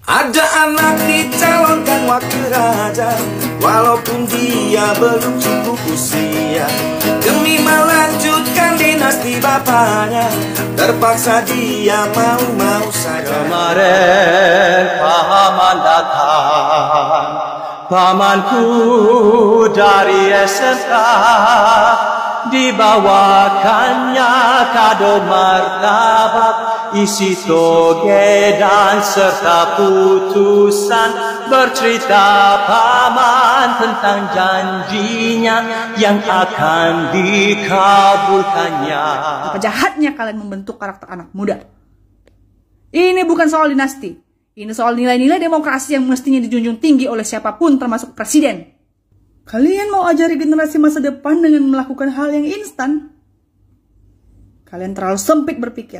Ada anak dicalonkan wakil raja, walaupun dia belum cukup usia. Demi melanjutkan dinasti bapaknya, terpaksa dia mau-mau saja. Kemarin paman datang, pamanku dari SMK, dibawakannya kado martabak, isi toge dan serta putusan, bercerita paman tentang janjinya yang akan dikabulkannya. Apa jahatnya kalian membentuk karakter anak muda? Ini bukan soal dinasti, ini soal nilai-nilai demokrasi yang mestinya dijunjung tinggi oleh siapapun termasuk presiden. Kalian mau ajari generasi masa depan dengan melakukan hal yang instan? Kalian terlalu sempit berpikir.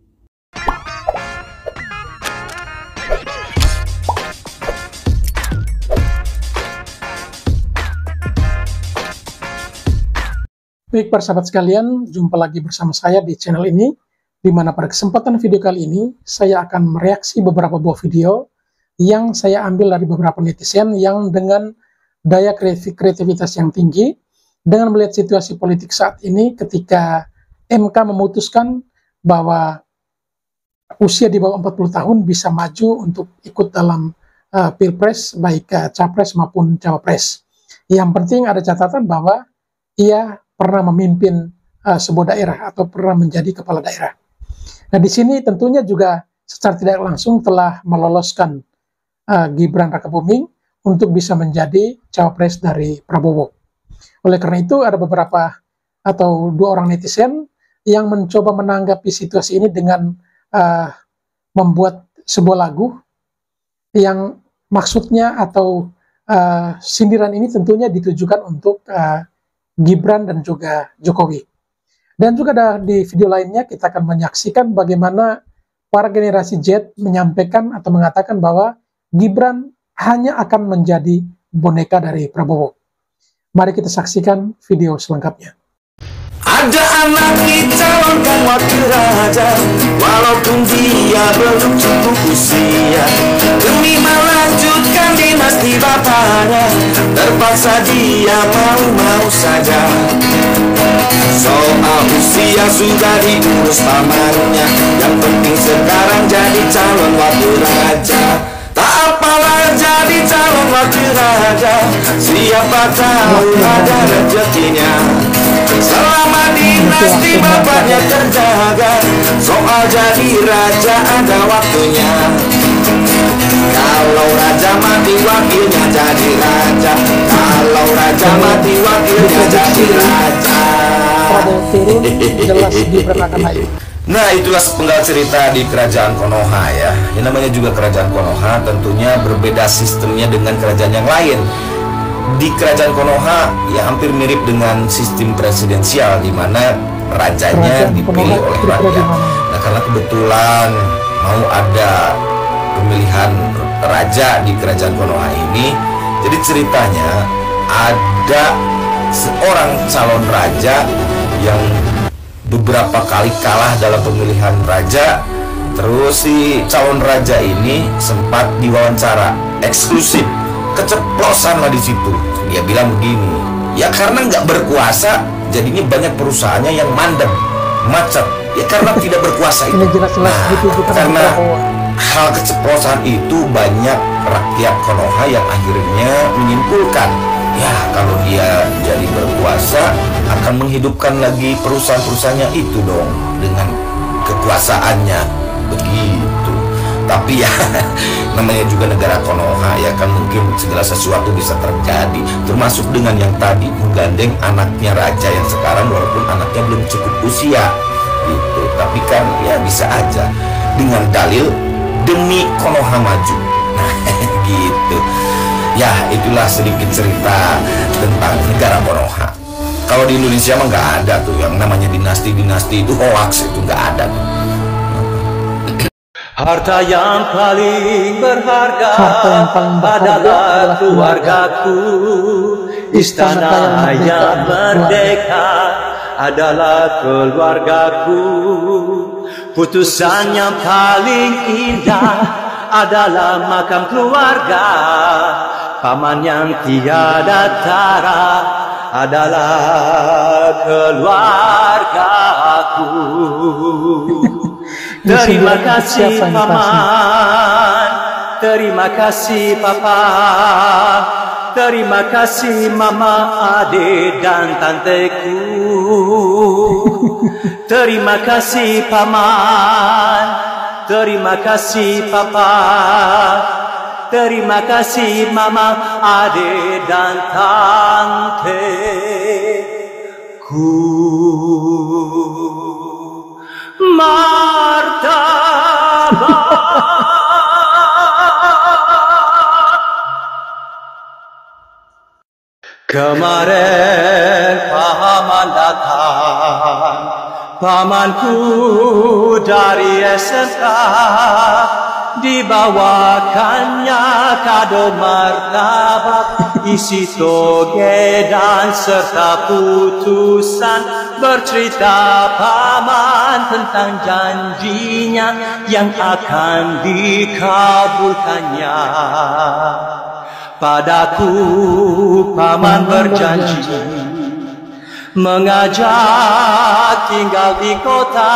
Baik para sahabat sekalian, jumpa lagi bersama saya di channel ini, di mana pada kesempatan video kali ini, saya akan mereaksi beberapa buah video yang saya ambil dari beberapa netizen yang dengan daya kreativitas yang tinggi, dengan melihat situasi politik saat ini ketika MK memutuskan bahwa usia di bawah 40 tahun bisa maju untuk ikut dalam pilpres, baik capres maupun cawapres. Yang penting ada catatan bahwa ia pernah memimpin sebuah daerah atau pernah menjadi kepala daerah. Nah, di sini tentunya juga secara tidak langsung telah meloloskan Gibran Rakabuming untuk bisa menjadi cawapres dari Prabowo. Oleh karena itu ada beberapa atau dua orang netizen yang mencoba menanggapi situasi ini dengan membuat sebuah lagu yang maksudnya atau sindiran ini tentunya ditujukan untuk Gibran dan juga Jokowi. Dan juga ada di video lainnya kita akan menyaksikan bagaimana para generasi Z menyampaikan atau mengatakan bahwa Gibran hanya akan menjadi boneka dari Prabowo. Mari kita saksikan video selengkapnya. Ada anak dicalonkan wakil raja, walaupun dia belum cukup usia. Demi melanjutkan dinasti bapaknya, terpaksa dia mau-mau saja. Soal usia sudah diurus pamannya, yang penting sekarang jadi calon wakil raja. Tak apalah jadi calon wakil raja, siapa tahu ada rezekinya. Selama dinasti bapaknya terjaga, soal jadi raja ada waktunya. Kalau raja mati wakilnya jadi raja, kalau raja mati wakilnya jadi raja. Prabowo turun, jelas Gibran akan naik. Nah, itulah sepenggal cerita di kerajaan Konoha ya. Yang namanya juga kerajaan Konoha tentunya berbeda sistemnya dengan kerajaan yang lain. Di kerajaan Konoha ya hampir mirip dengan sistem presidensial di mana rajanya dipilih oleh rakyat. Nah, karena kebetulan mau ada pemilihan raja di kerajaan Konoha ini, jadi ceritanya ada seorang calon raja yang beberapa kali kalah dalam pemilihan raja. Terus si calon raja ini sempat diwawancara eksklusif, keceplosan lah di situ. Dia bilang begini, ya karena nggak berkuasa, jadinya banyak perusahaannya yang mandek, macet. Ya karena tidak berkuasa itu. Karena hal keceplosan itu banyak rakyat Konoha yang akhirnya menyimpulkan, ya kalau dia jadi berkuasa akan menghidupkan lagi perusahaan-perusahaannya itu dong dengan kekuasaannya begitu. Tapi ya namanya juga negara Konoha ya kan, mungkin segala sesuatu bisa terjadi, termasuk dengan yang tadi menggandeng anaknya raja yang sekarang walaupun anaknya belum cukup usia gitu. Tapi kan ya bisa aja dengan dalil demi Konoha maju. Nah gitu. Ya itulah sedikit cerita tentang negara Konoha. Kalau di Indonesia mah nggak ada tuh yang namanya dinasti-dinasti itu, hoax itu nggak ada tuh. Harta yang paling berharga adalah keluargaku. Istana yang merdeka adalah keluargaku. Putusan yang paling indah adalah makam keluarga. Paman yang tiada tara adalah keluargaku. Terima kasih paman, terima kasih papa, terima kasih mama, adik dan tanteku. Terima kasih paman, terima kasih papa, terima kasih mama, adik dan tanteku. Kemarin paman datang, pamanku dari SMK, dibawakannya kado martabak, isi toge dan serta putusan, bercerita paman tentang janjinya yang akan dikabulkannya. Padaku paman berjanji mengajak tinggal di kota.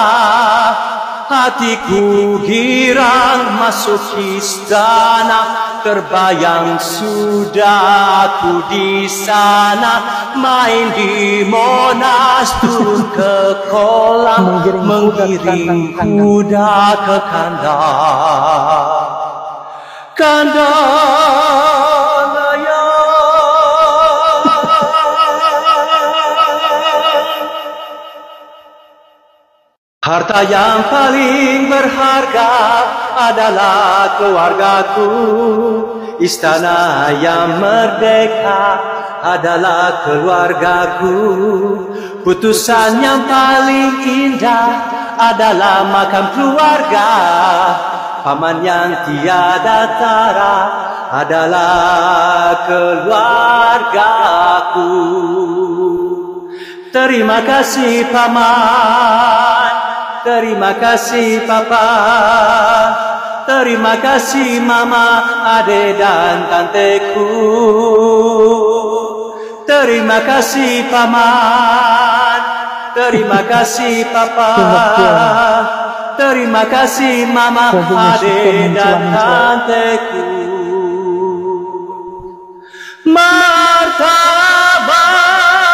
Hatiku girang masuk istana, terbayang sudah aku di sana, main di Monas, turun ke kolam, menggiring kuda ke kandang. Harta yang paling berharga adalah keluargaku. Istana yang merdeka adalah keluargaku. Putusan yang paling indah adalah makam keluarga. Paman yang tiada tara adalah keluargaku. Terima kasih paman, terima kasih papa, terima kasih mama, adik dan tanteku. Terima kasih paman, terima kasih papa, terima kasih mama, adik dan tanteku. Martabak.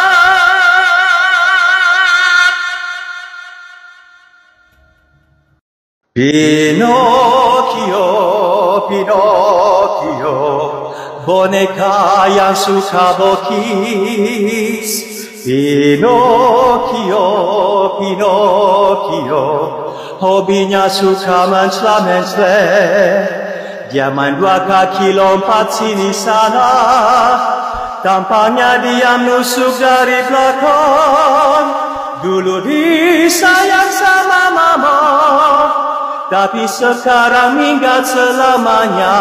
Pinocchio, Pinocchio, boneka yang suka bokis. Pinocchio, Pinocchio, hobinya suka mencela-mencela. Dia main 2 kaki lompat sini sana, tampaknya dia nusuk dari belakang. Dulu disayang sama mama, tapi sekarang minggat selamanya.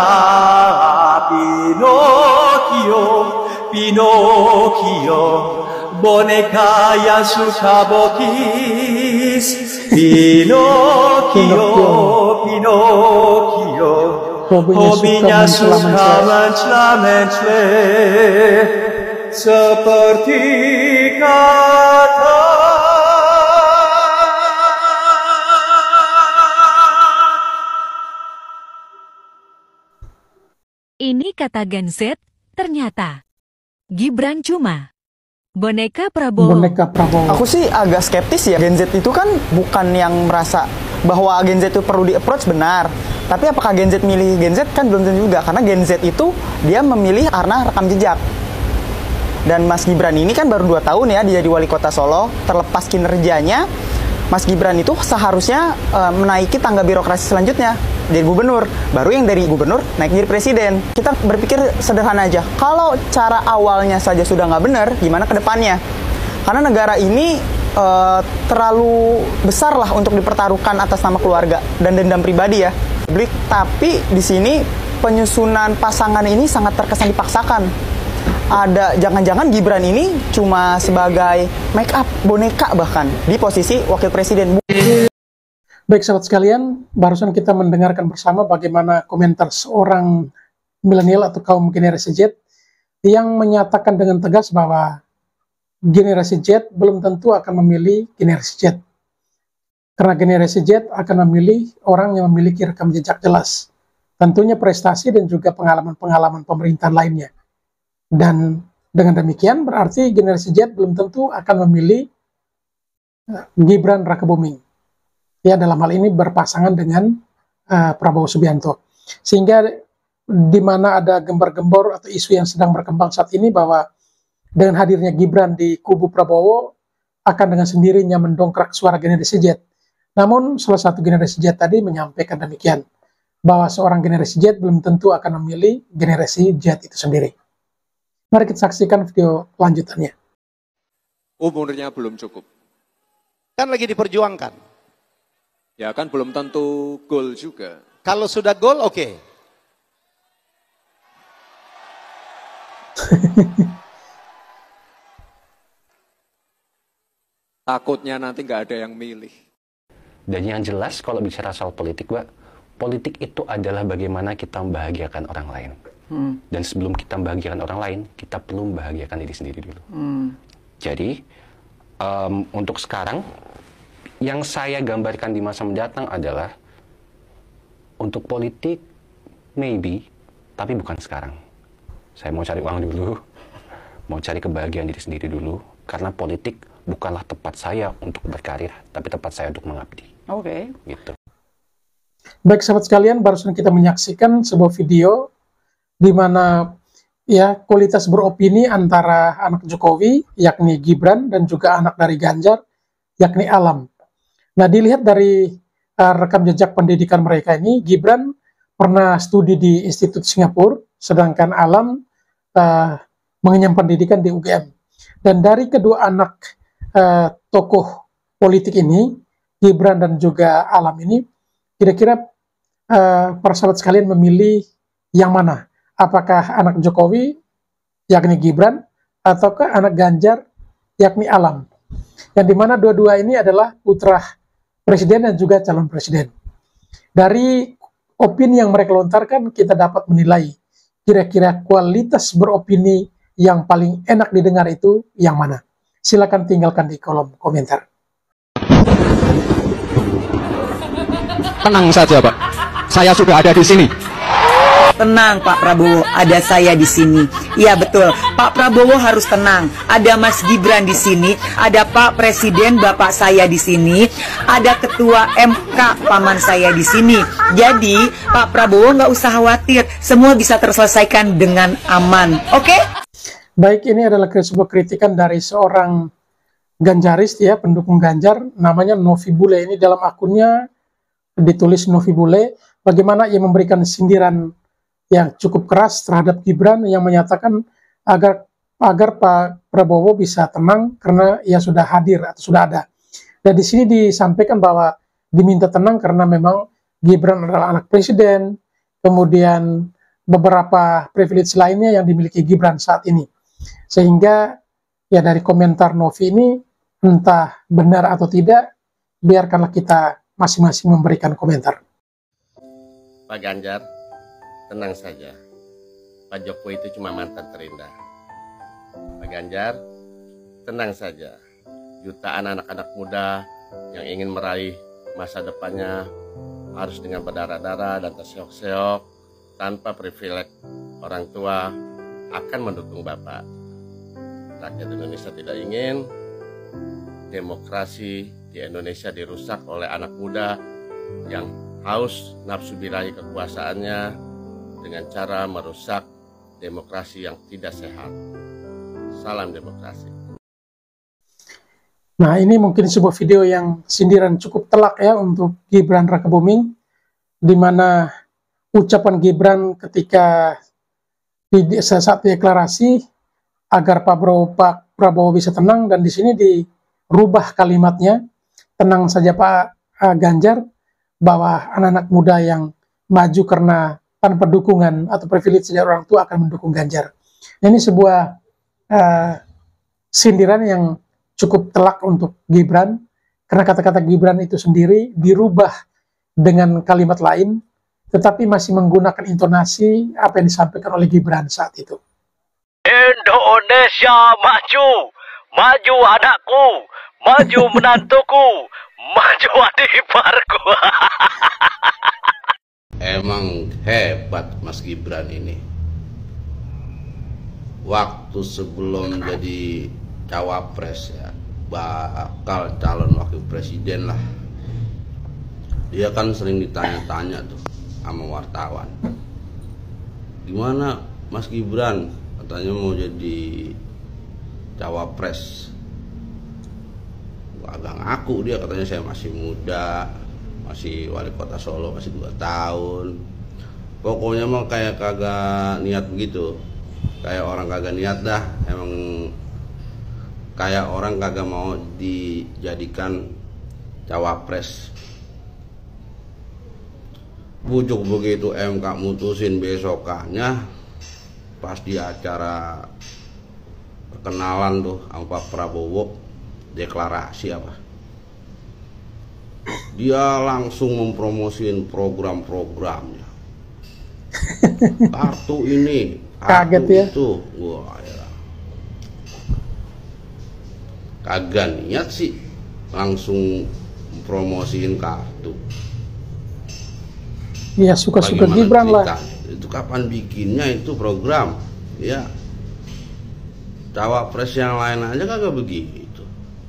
Pinocchio, Pinocchio, boneka yang suka bokis. Pinocchio, Pinocchio, hobinya suka mencela-mencela. Seperti kata ini kata Gen Z, ternyata Gibran cuma boneka Prabowo. Boneka Prabowo. Aku sih agak skeptis ya. Gen Z itu kan bukan yang merasa bahwa Gen Z itu perlu di-approach, benar. Tapi apakah Gen Z milih Gen Z kan belum tentu juga. Karena Gen Z itu dia memilih karena rekam jejak. Dan Mas Gibran ini kan baru 2 tahun ya dia jadi wali kota Solo. Terlepas kinerjanya, Mas Gibran itu seharusnya menaiki tangga birokrasi selanjutnya, jadi gubernur. Baru yang dari gubernur naik jadi presiden. Kita berpikir sederhana aja, kalau cara awalnya saja sudah nggak benar, gimana ke depannya? Karena negara ini terlalu besar lah untuk dipertaruhkan atas nama keluarga dan dendam pribadi ya. Tapi di sini penyusunan pasangan ini sangat terkesan dipaksakan. Ada jangan-jangan Gibran ini cuma sebagai make up boneka bahkan di posisi wakil presiden. Baik sahabat sekalian, barusan kita mendengarkan bersama bagaimana komentar seorang milenial atau kaum generasi Z yang menyatakan dengan tegas bahwa generasi Z belum tentu akan memilih generasi Z. Karena generasi Z akan memilih orang yang memiliki rekam jejak jelas. Tentunya prestasi dan juga pengalaman-pengalaman pemerintahan lainnya. Dan dengan demikian berarti generasi Z belum tentu akan memilih Gibran Rakebuming. Ya, dalam hal ini berpasangan dengan Prabowo Subianto. Sehingga di mana ada gembar-gembor atau isu yang sedang berkembang saat ini bahwa dengan hadirnya Gibran di kubu Prabowo akan dengan sendirinya mendongkrak suara generasi Z. Namun salah satu generasi Z tadi menyampaikan demikian, bahwa seorang generasi Z belum tentu akan memilih generasi Z itu sendiri. Mari kita saksikan video lanjutannya. Umurnya belum cukup. Kan lagi diperjuangkan. Ya kan belum tentu gol juga. Kalau sudah gol, oke. Takutnya nanti nggak ada yang milih. Dan yang jelas kalau bicara soal politik, Mbak, politik itu adalah bagaimana kita membahagiakan orang lain. Dan sebelum kita membahagiakan orang lain, kita perlu membahagiakan diri sendiri dulu. Jadi, untuk sekarang, yang saya gambarkan di masa mendatang adalah untuk politik, maybe, tapi bukan sekarang. Saya mau cari uang dulu, mau cari kebahagiaan diri sendiri dulu, karena politik bukanlah tempat saya untuk berkarir, tapi tempat saya untuk mengabdi. Oke. Gitu. Baik sahabat sekalian, barusan kita menyaksikan sebuah video di mana ya kualitas beropini antara anak Jokowi, yakni Gibran, dan juga anak dari Ganjar, yakni Alam. Nah, dilihat dari rekam jejak pendidikan mereka ini, Gibran pernah studi di Institut Singapura, sedangkan Alam mengenyam pendidikan di UGM. Dan dari kedua anak tokoh politik ini, Gibran dan juga Alam ini, kira-kira para sahabat sekalian memilih yang mana? Apakah anak Jokowi, yakni Gibran, ataukah anak Ganjar, yakni Alam? Yang dimana dua-dua ini adalah putra presiden dan juga calon presiden. Dari opini yang mereka lontarkan, kita dapat menilai kira-kira kualitas beropini yang paling enak didengar itu yang mana. Silakan tinggalkan di kolom komentar. Tenang saja, Pak. Saya sudah ada di sini. Tenang Pak Prabowo, ada saya di sini. Iya betul, Pak Prabowo harus tenang. Ada Mas Gibran di sini, ada Pak Presiden Bapak saya di sini, ada Ketua MK paman saya di sini. Jadi Pak Prabowo nggak usah khawatir, semua bisa terselesaikan dengan aman. Oke? Baik, ini adalah sebuah kritikan dari seorang Ganjaris ya, pendukung Ganjar, namanya Novi Bule. Ini dalam akunnya ditulis Novi Bule, bagaimana ia memberikan sindiran yang cukup keras terhadap Gibran yang menyatakan agar Pak Prabowo bisa tenang karena ia sudah hadir atau sudah ada. Dan di sini disampaikan bahwa diminta tenang karena memang Gibran adalah anak presiden, kemudian beberapa privilege lainnya yang dimiliki Gibran saat ini. Sehingga ya dari komentar Novi ini entah benar atau tidak, biarkanlah kita masing-masing memberikan komentar. Pak Ganjar, tenang saja, Pak Jokowi itu cuma mantan terindah. Pak Ganjar, tenang saja, jutaan anak-anak muda yang ingin meraih masa depannya harus dengan berdarah-darah dan terseok-seok tanpa privilege orang tua akan mendukung Bapak. Rakyat Indonesia tidak ingin demokrasi di Indonesia dirusak oleh anak muda yang haus nafsu birahi kekuasaannya dengan cara merusak demokrasi yang tidak sehat. Salam demokrasi. Nah, ini mungkin sebuah video yang sindiran cukup telak ya untuk Gibran Rakebuming, di mana ucapan Gibran ketika saat deklarasi agar Pak Prabowo bisa tenang, dan di sini dirubah kalimatnya, tenang saja Pak Ganjar, bahwa anak-anak muda yang maju karena tanpa dukungan atau privilege dari orang tua akan mendukung Ganjar. Ini sebuah sindiran yang cukup telak untuk Gibran, karena kata-kata Gibran itu sendiri dirubah dengan kalimat lain, tetapi masih menggunakan intonasi apa yang disampaikan oleh Gibran saat itu. Indonesia maju, maju anakku, maju menantuku, maju adik iparku. Emang hebat Mas Gibran ini. Waktu sebelum jadi cawapres ya, bakal calon wakil presiden lah, dia kan sering ditanya-tanya tuh sama wartawan, gimana Mas Gibran, katanya mau jadi cawapres. Agak ngaku dia, katanya saya masih muda, masih wali kota Solo, masih 2 tahun. Pokoknya mah kayak kagak niat begitu, kayak orang kagak niat dah. Emang kayak orang kagak mau dijadikan cawapres. Bujuk begitu MK mutusin, besokannya pas di acara perkenalan tuh sama Pak Prabowo, deklarasi apa, dia langsung mempromosiin program-programnya. Kartu ini, kartu kaget ya itu. Wah ya, kagak niat sih langsung promosiin kartu. Ya suka-suka Bagaimana Gibran lah. Itu kapan bikinnya itu program? Ya, cawapres yang lain aja kagak begitu.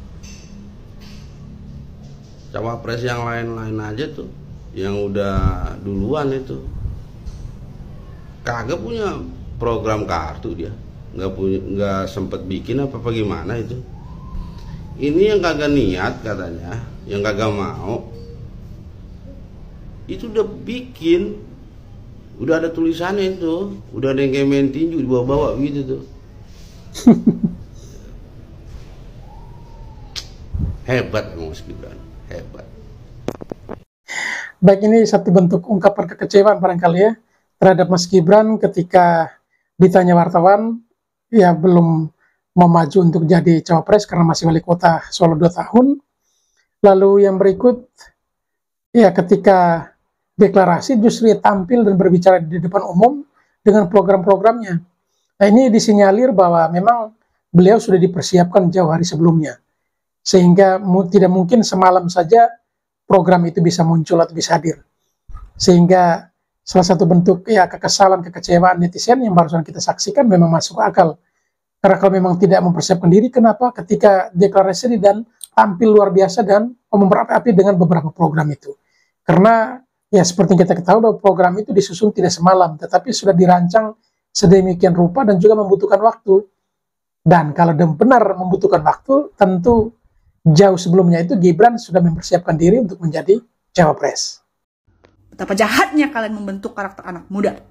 Cawapres yang lain-lain aja tuh, yang udah duluan itu, kagak punya program kartu dia, nggak sempet bikin apa gimana itu. Ini yang kagak niat katanya, yang kagak mau. Itu udah bikin, udah ada tulisannya itu, udah ada yang kayak main tinju dibawa-bawa gitu tuh. Hebat emang Mas Gibran, hebat. Baik, ini satu bentuk ungkapan kekecewaan barangkali ya terhadap Mas Gibran ketika ditanya wartawan, ya belum mau maju untuk jadi cawapres karena masih wali kota Solo 2 tahun. Lalu yang berikut, ya ketika deklarasi justru dia tampil dan berbicara di depan umum dengan program-programnya. Nah, ini disinyalir bahwa memang beliau sudah dipersiapkan jauh hari sebelumnya, sehingga tidak mungkin semalam saja program itu bisa muncul atau bisa hadir. Sehingga salah satu bentuk ya kekesalan, kekecewaan netizen yang barusan kita saksikan memang masuk akal. Karena kalau memang tidak mempersiapkan diri, kenapa ketika deklarasi dan tampil luar biasa dan memberapi-api dengan beberapa program itu? Karena ya seperti yang kita ketahui bahwa program itu disusun tidak semalam, tetapi sudah dirancang sedemikian rupa dan juga membutuhkan waktu. Dan kalau benar membutuhkan waktu, tentu jauh sebelumnya itu Gibran sudah mempersiapkan diri untuk menjadi cawapres. Betapa jahatnya kalian membentuk karakter anak muda.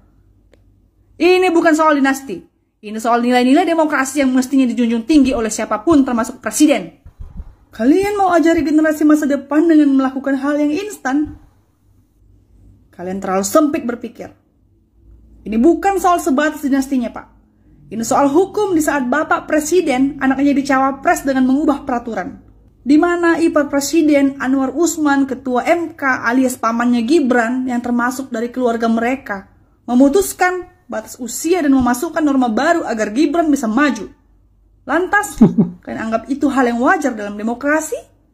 Ini bukan soal dinasti. Ini soal nilai-nilai demokrasi yang mestinya dijunjung tinggi oleh siapapun termasuk presiden. Kalian mau ajari generasi masa depan dengan melakukan hal yang instan? Kalian terlalu sempit berpikir. Ini bukan soal sebatas dinastinya, Pak. Ini soal hukum di saat Bapak Presiden anaknya jadi cawapres dengan mengubah peraturan. Di mana ipar Presiden Anwar Usman, Ketua MK alias pamannya Gibran yang termasuk dari keluarga mereka, memutuskan batas usia dan memasukkan norma baru agar Gibran bisa maju. Lantas, kalian anggap itu hal yang wajar dalam demokrasi?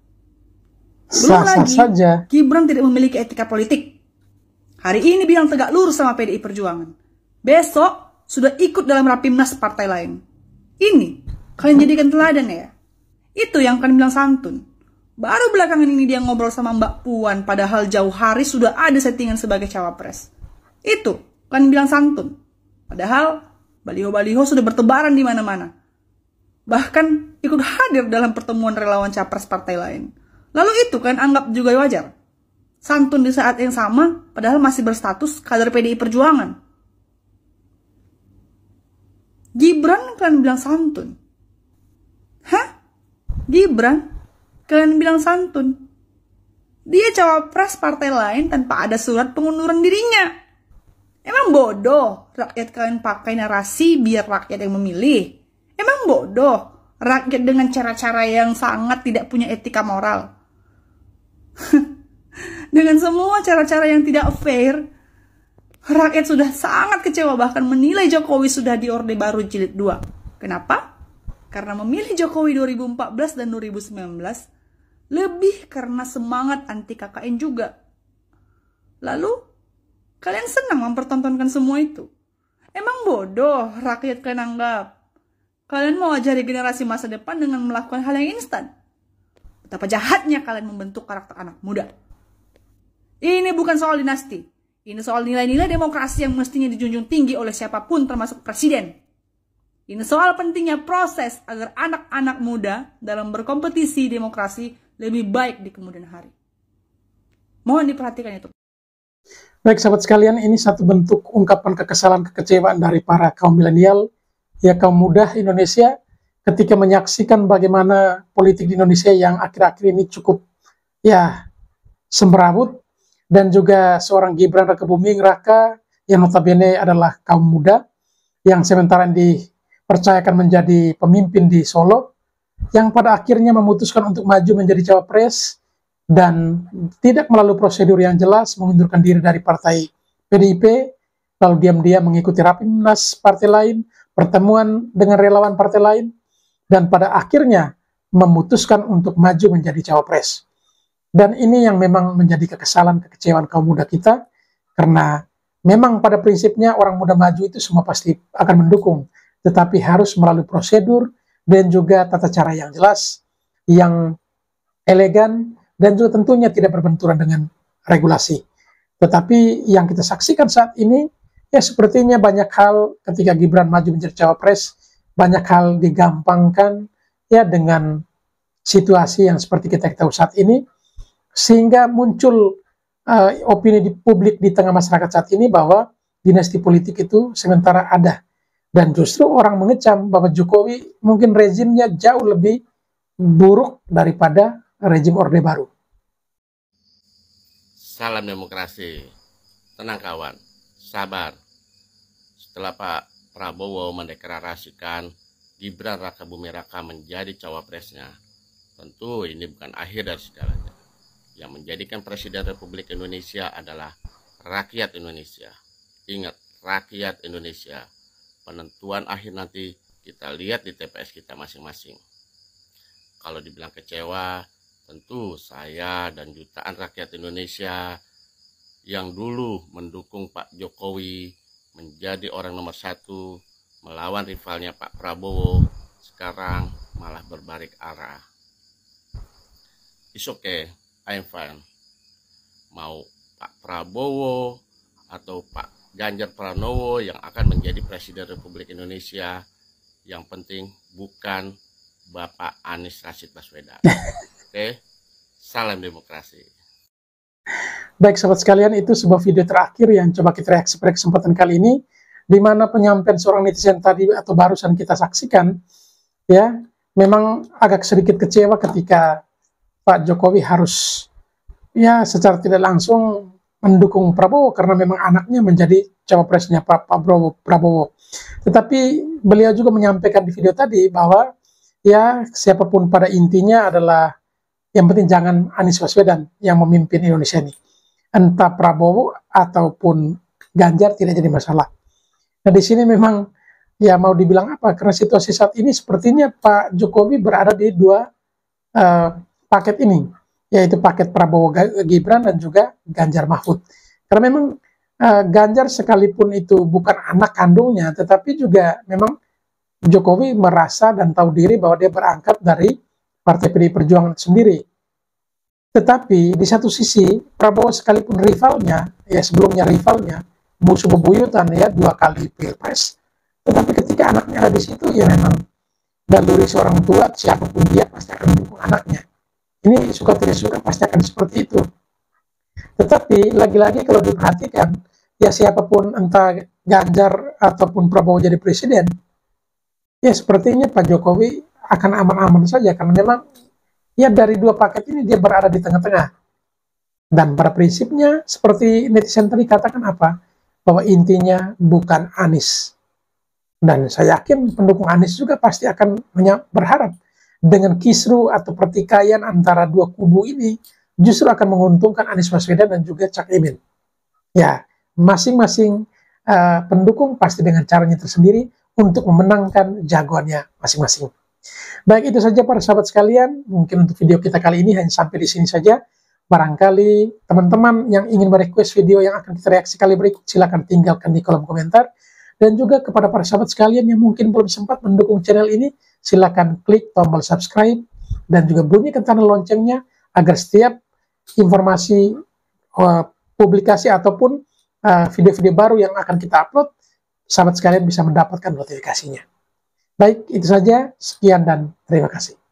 Belum lagi, saja. Gibran tidak memiliki etika politik. Hari ini bilang tegak lurus sama PDI Perjuangan. Besok sudah ikut dalam rapimnas partai lain. Ini kalian jadikan teladan ya. Itu yang kalian bilang santun. Baru belakangan ini dia ngobrol sama Mbak Puan, padahal jauh hari sudah ada settingan sebagai cawapres. Itu kalian bilang santun. Padahal baliho-baliho sudah bertebaran di mana-mana. Bahkan ikut hadir dalam pertemuan relawan capres partai lain. Lalu itu kan anggap juga wajar. Santun di saat yang sama, padahal masih berstatus kader PDI Perjuangan. Gibran kalian bilang santun. Hah? Gibran kalian bilang santun. Dia cawapres partai lain tanpa ada surat pengunduran dirinya. Emang bodoh rakyat kalian pakai narasi biar rakyat yang memilih? Emang bodoh rakyat dengan cara-cara yang sangat tidak punya etika moral? Dengan semua cara-cara yang tidak fair, rakyat sudah sangat kecewa, bahkan menilai Jokowi sudah di Orde Baru Jilid 2. Kenapa? Karena memilih Jokowi 2014 dan 2019 lebih karena semangat anti KKN juga. Lalu, kalian senang mempertontonkan semua itu? Emang bodoh rakyat kalian anggap? Kalian mau ajari generasi masa depan dengan melakukan hal yang instan? Betapa jahatnya kalian membentuk karakter anak muda. Ini bukan soal dinasti. Ini soal nilai-nilai demokrasi yang mestinya dijunjung tinggi oleh siapapun termasuk presiden. Ini soal pentingnya proses agar anak-anak muda dalam berkompetisi demokrasi lebih baik di kemudian hari. Mohon diperhatikan itu. Baik sahabat sekalian, ini satu bentuk ungkapan kekesalan, kekecewaan dari para kaum milenial, ya kaum muda Indonesia, ketika menyaksikan bagaimana politik di Indonesia yang akhir-akhir ini cukup ya semrawut, dan juga seorang Gibran Rakabuming Raka yang notabene adalah kaum muda yang sementara dipercayakan menjadi pemimpin di Solo, yang pada akhirnya memutuskan untuk maju menjadi cawapres dan tidak melalui prosedur yang jelas, mengundurkan diri dari partai PDIP, lalu diam-diam mengikuti rapimnas partai lain, pertemuan dengan relawan partai lain, dan pada akhirnya memutuskan untuk maju menjadi cawapres. Dan ini yang memang menjadi kekesalan, kekecewaan kaum muda kita, karena memang pada prinsipnya orang muda maju itu semua pasti akan mendukung, tetapi harus melalui prosedur dan juga tata cara yang jelas, yang elegan, dan juga tentunya tidak berbenturan dengan regulasi. Tetapi yang kita saksikan saat ini, ya sepertinya banyak hal ketika Gibran maju menjadi cawapres, banyak hal digampangkan ya dengan situasi yang seperti kita tahu saat ini, sehingga muncul opini di publik di tengah masyarakat saat ini bahwa dinasti politik itu sementara ada. Dan justru orang mengecam bahwa Jokowi mungkin rezimnya jauh lebih buruk daripada rezim Orde Baru. Salam demokrasi. Tenang kawan, sabar. Setelah Pak Prabowo mendeklarasikan Gibran Rakabuming Raka menjadi cawapresnya, tentu ini bukan akhir dari segalanya. Yang menjadikan Presiden Republik Indonesia adalah rakyat Indonesia. Ingat, rakyat Indonesia. Penentuan akhir nanti kita lihat di TPS kita masing-masing. Kalau dibilang kecewa, tentu saya dan jutaan rakyat Indonesia yang dulu mendukung Pak Jokowi menjadi orang nomor 1 melawan rivalnya Pak Prabowo, sekarang malah berbalik arah. It's okay, I'm fine. Mau Pak Prabowo atau Pak Ganjar Pranowo yang akan menjadi Presiden Republik Indonesia, yang penting bukan Bapak Anies Rashid Baswedan. Oke, salam demokrasi. Baik sahabat sekalian, itu sebuah video terakhir yang coba kita reaksi pada kesempatan kali ini, di mana penyampaian seorang netizen tadi atau barusan kita saksikan, ya memang agak sedikit kecewa ketika Pak Jokowi harus ya secara tidak langsung mendukung Prabowo karena memang anaknya menjadi cawapresnya Pak Prabowo. Tetapi beliau juga menyampaikan di video tadi bahwa ya siapapun pada intinya adalah yang penting jangan Anies Baswedan yang memimpin Indonesia ini. Entah Prabowo ataupun Ganjar tidak jadi masalah. Nah di sini memang ya mau dibilang apa, karena situasi saat ini sepertinya Pak Jokowi berada di dua paket ini, yaitu paket Prabowo Gibran dan juga Ganjar Mahfud. Karena memang Ganjar sekalipun itu bukan anak kandungnya, tetapi juga memang Jokowi merasa dan tahu diri bahwa dia berangkat dari Partai PDI Perjuangan sendiri. Tetapi di satu sisi Prabowo sekalipun rivalnya, ya sebelumnya rivalnya, musuh bebuyutan ya 2 kali pilpres, tetapi ketika anaknya ada di situ ya memang naluri seorang tua siapapun dia pasti akan mendukung anaknya. Ini suka tidak suka pasti akan seperti itu. Tetapi lagi-lagi kalau diperhatikan, ya siapapun entah Ganjar ataupun Prabowo jadi presiden, ya sepertinya Pak Jokowi akan aman-aman saja, karena memang ya dari dua paket ini dia berada di tengah-tengah. Dan pada prinsipnya seperti netizen tadi katakan apa? Bahwa intinya bukan Anies. Dan saya yakin pendukung Anies juga pasti akan berharap dengan kisru atau pertikaian antara dua kubu ini, justru akan menguntungkan Anies Baswedan dan juga Cak Imin. Ya, masing-masing pendukung pasti dengan caranya tersendiri untuk memenangkan jagoannya masing-masing. Baik, itu saja para sahabat sekalian. Mungkin untuk video kita kali ini hanya sampai di sini saja. Barangkali teman-teman yang ingin merequest video yang akan kita reaksi kali berikut, silahkan tinggalkan di kolom komentar. Dan juga kepada para sahabat sekalian yang mungkin belum sempat mendukung channel ini, silahkan klik tombol subscribe dan juga bunyikan tanda loncengnya agar setiap informasi publikasi ataupun video-video baru yang akan kita upload, sahabat sekalian bisa mendapatkan notifikasinya. Baik, itu saja. Sekian dan terima kasih.